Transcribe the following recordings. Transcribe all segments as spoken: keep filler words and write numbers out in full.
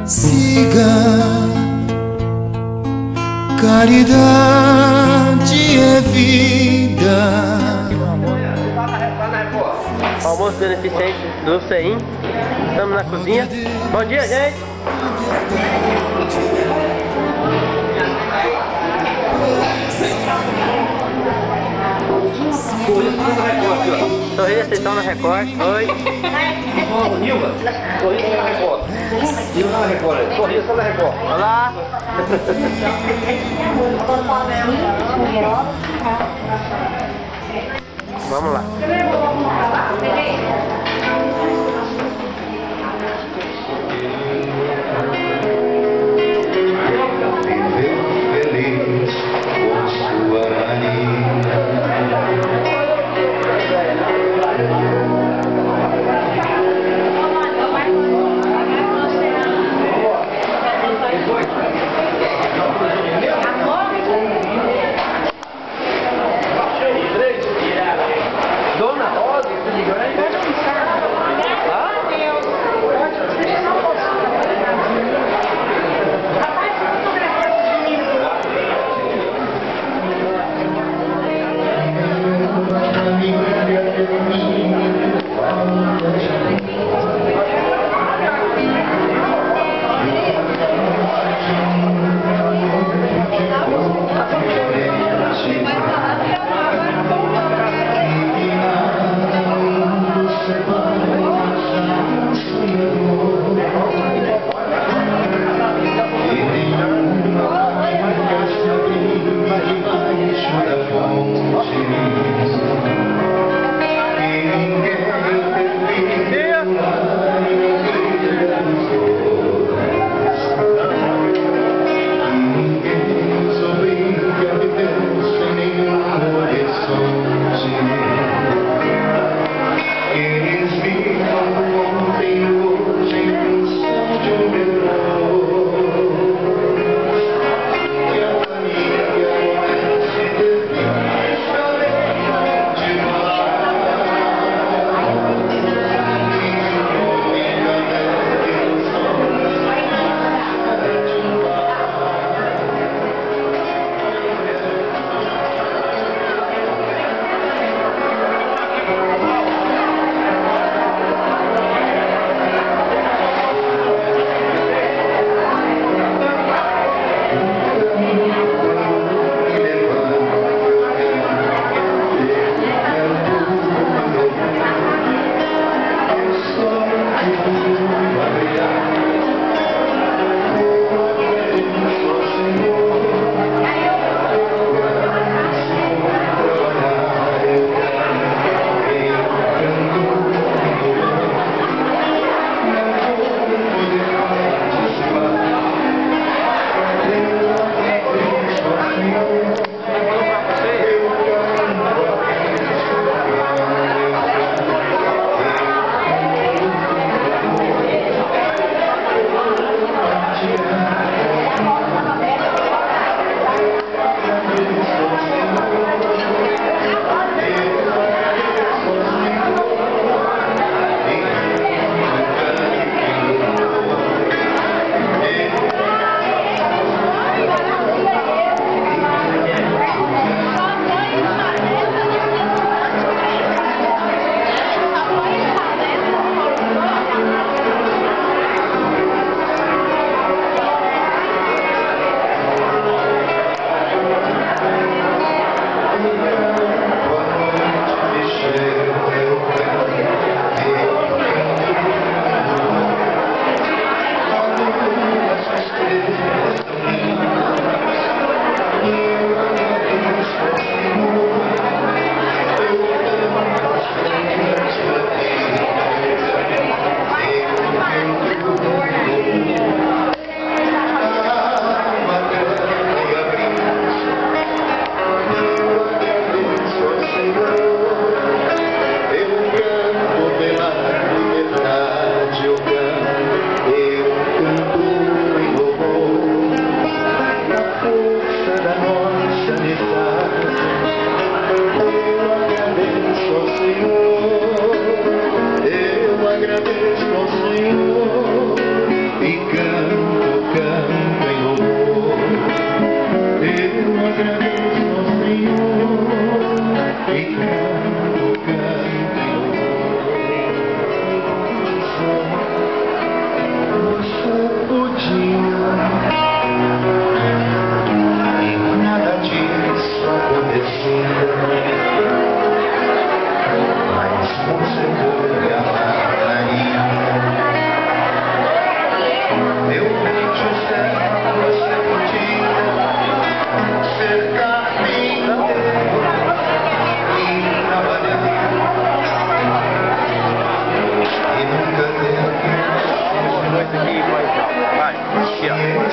Siga, caridade é vida. Almoço beneficente do C E I M. Estamos na cozinha. Bom dia, gente! Sorria, vocês estão na Record. Oi. Nilva, sorria só na Record. Nilva na Record. Sorria só na Record. Olá. Vamos lá. Feliz com sua rainha. Dona Rosa, tudo bem? Ah?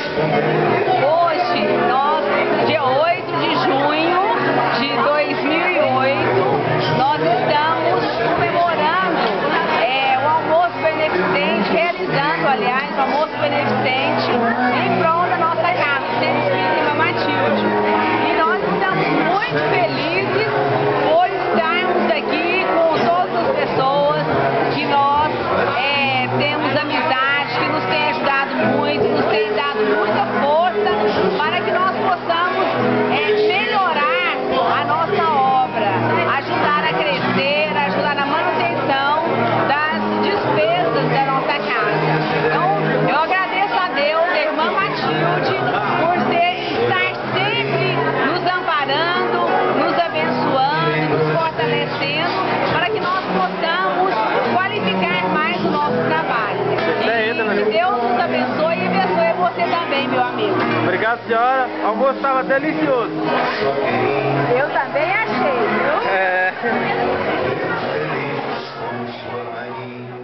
Hoje, nós, dia oito de junho de dois mil e oito, nós estamos comemorando é, o almoço beneficente, realizando, aliás, o almoço beneficente em prol da nossa casa, Centro Espírita Matilde. E nós estamos muito felizes por estarmos aqui com todas as pessoas que nós é, temos amizade, que nos têm ajudado muito, nos têm dado muita força para que nós possamos é, melhorar a nossa obra, ajudar a crescer, ajudar na manutenção das despesas da nossa casa. Então, eu agradeço a Deus, a irmã Matilde, por ser, estar sempre nos amparando, nos abençoando, nos fortalecendo, para que nós possamos qualificar mais o nosso trabalho. E que Deus nos abençoe e abençoe você também, meu amigo. Obrigado, senhora. O almoço estava delicioso. Eu também achei, viu? É. feliz com sua rainha.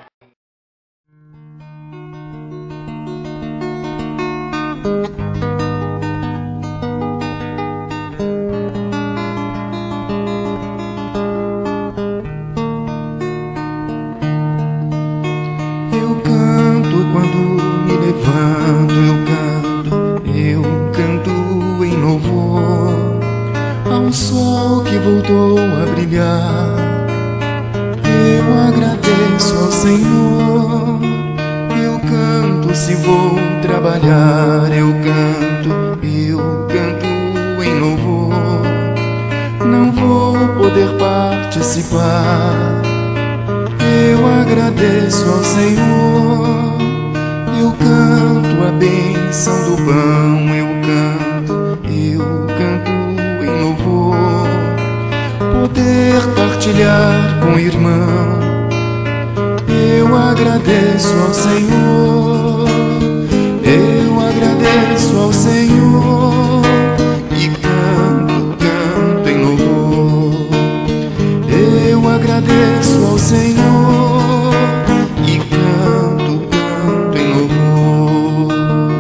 Eu canto quando me levanto, eu canto, eu canto em louvor ao sol que voltou a brilhar. Eu agradeço ao Senhor, eu canto se vou trabalhar, eu canto, eu canto em louvor. Não vou poder participar, eu agradeço ao Senhor, eu canto a bênção do pão, eu canto, eu canto em louvor. Poder partilhar com o irmão, eu agradeço ao Senhor, eu agradeço ao Senhor e canto, canto em louvor. Eu agradeço ao Senhor e canto, canto em louvor.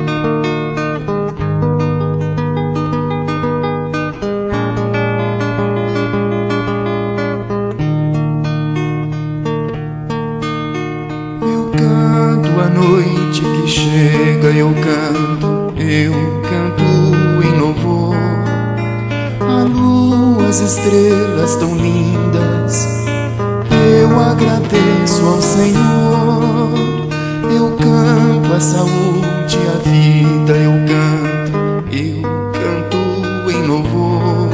Eu canto a noite que chega, eu canto, eu canto em louvor. A lua, as estrelas tão lindas, eu agradeço ao Senhor. Eu canto a saúde, a vida, eu canto, eu canto em louvor.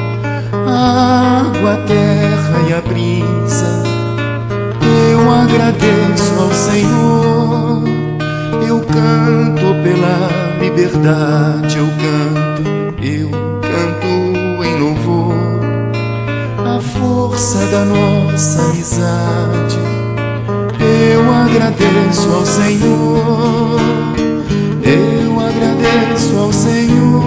A água, a terra e a brisa, eu agradeço ao Senhor. Eu canto pela liberdade, eu canto, eu canto em louvor. A força da nossa amizade, eu agradeço ao Senhor, eu agradeço ao Senhor.